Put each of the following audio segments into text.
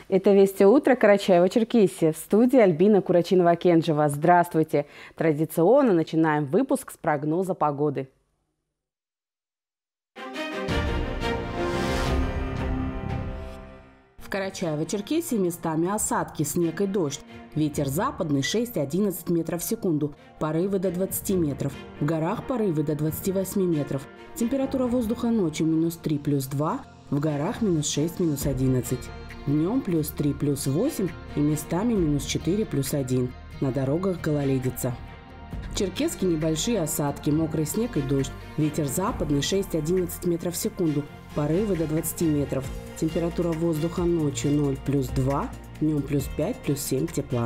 Это «Вести утро» Карачаево-Черкесия. В студии Альбина Курачинова-Кенджева. Здравствуйте! Традиционно начинаем выпуск с прогноза погоды. В Карачаево-Черкесии местами осадки, снег и дождь. Ветер западный 6-11 метров в секунду, порывы до 20 метров. В горах порывы до 28 метров. Температура воздуха ночью -3 +2, в горах -6 -11. Днем +3 +8 и местами -4 +1. На дорогах гололедица. В Черкесске небольшие осадки, мокрый снег и дождь. Ветер западный 6-11 метров в секунду, порывы до 20 метров. Температура воздуха ночью 0 +2, днем +5 +7 тепла.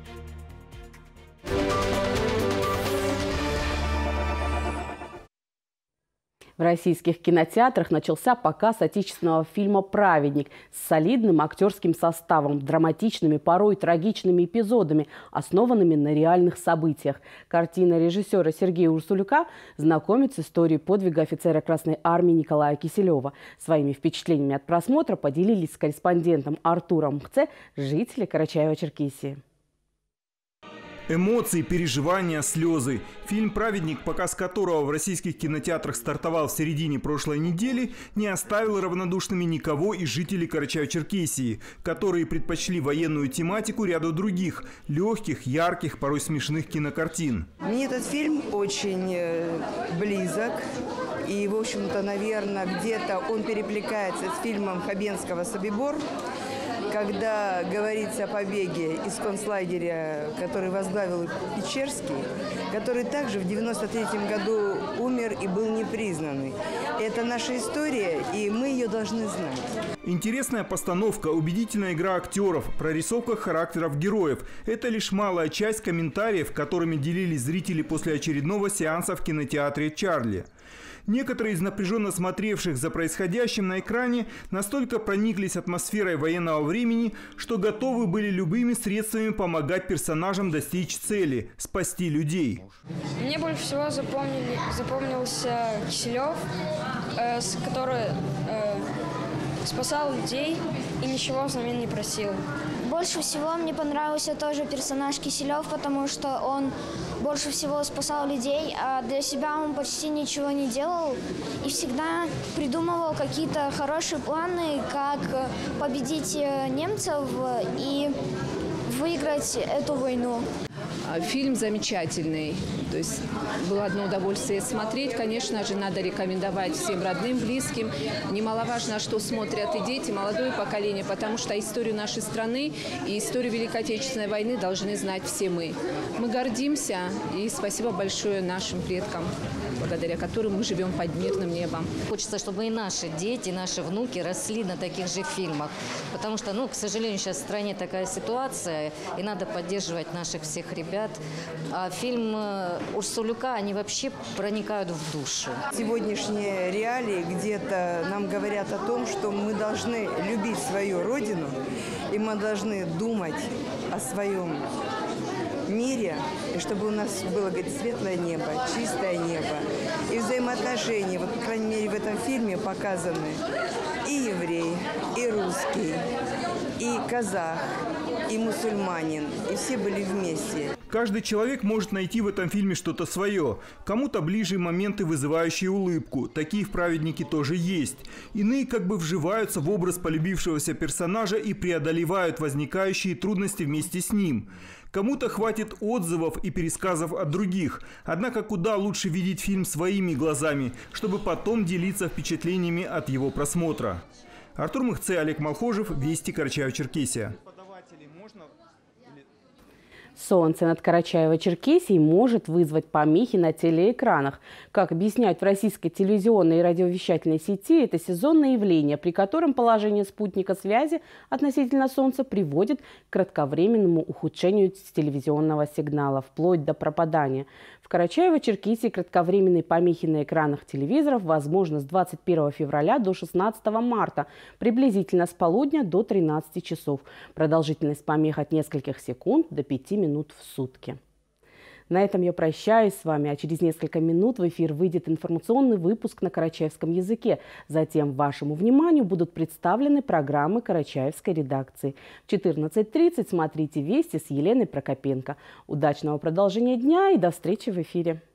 В российских кинотеатрах начался показ отечественного фильма «Праведник» с солидным актерским составом, драматичными, порой трагичными эпизодами, основанными на реальных событиях. Картина режиссера Сергея Урсуляка знакомит с историей подвига офицера Красной Армии Николая Киселева. Своими впечатлениями от просмотра поделились с корреспондентом Артуром Мхце жители Карачаева-Черкесии. Эмоции, переживания, слезы. Фильм «Праведник», показ которого в российских кинотеатрах стартовал в середине прошлой недели, не оставил равнодушными никого из жителей Карачаево-Черкесии, которые предпочли военную тематику ряду других, легких, ярких, порой смешных кинокартин. Мне этот фильм очень близок. И, в общем-то, наверное, где-то он перекликается с фильмом Хабенского «Собибор», когда говорится о побеге из концлагеря, который возглавил Печерский, который также в 1993 году умер и был непризнанный. Это наша история, и мы ее должны знать. Интересная постановка, убедительная игра актеров, прорисовка характеров героев – это лишь малая часть комментариев, которыми делились зрители после очередного сеанса в кинотеатре «Чарли». Некоторые из напряженно смотревших за происходящим на экране настолько прониклись атмосферой военного времени, что готовы были любыми средствами помогать персонажам достичь цели – спасти людей. Мне больше всего запомнился Киселев, который спасал людей и ничего взамен не просил. Больше всего мне понравился тоже персонаж Киселев, потому что он больше всего спасал людей, а для себя он почти ничего не делал и всегда придумывал какие-то хорошие планы, как победить немцев и выиграть эту войну. Фильм замечательный, то есть было одно удовольствие смотреть. Конечно же, надо рекомендовать всем родным, близким. Немаловажно, что смотрят и дети, молодое поколение, потому что историю нашей страны и историю Великой Отечественной войны должны знать все мы. Мы гордимся и спасибо большое нашим предкам, благодаря которым мы живем под мирным небом. Хочется, чтобы и наши дети, наши внуки росли на таких же фильмах, потому что, к сожалению, сейчас в стране такая ситуация, и надо поддерживать наших всех ребят. А фильм Урсуляка, они вообще проникают в душу. Сегодняшние реалии где-то нам говорят о том, что мы должны любить свою родину, и мы должны думать о своем мире, и чтобы у нас было, светлое небо, чистое небо. И взаимоотношения, вот, по крайней мере, в этом фильме показаны и еврей, и русский, и казах, и мусульманин, и все были вместе. Каждый человек может найти в этом фильме что-то свое. Кому-то ближе моменты, вызывающие улыбку. Такие в «Праведнике» тоже есть. Иные как бы вживаются в образ полюбившегося персонажа и преодолевают возникающие трудности вместе с ним. Кому-то хватит отзывов и пересказов от других. Однако куда лучше видеть фильм своими глазами, чтобы потом делиться впечатлениями от его просмотра. Артур Мхце, Олег Малхожев, Вести, Карачаево-Черкесия. Солнце над Карачаево-Черкесией может вызвать помехи на телеэкранах. Как объясняют в российской телевизионной и радиовещательной сети, это сезонное явление, при котором положение спутника связи относительно Солнца приводит к кратковременному ухудшению телевизионного сигнала, вплоть до пропадания. В Карачаево-Черкесии кратковременные помехи на экранах телевизоров возможны с 21 февраля до 16 марта, приблизительно с полудня до 13 часов. Продолжительность помех от нескольких секунд до 5 минут в сутки. На этом я прощаюсь с вами, а через несколько минут в эфир выйдет информационный выпуск на карачаевском языке. Затем вашему вниманию будут представлены программы карачаевской редакции. В 14:30 смотрите «Вести» с Еленой Прокопенко. Удачного продолжения дня и до встречи в эфире.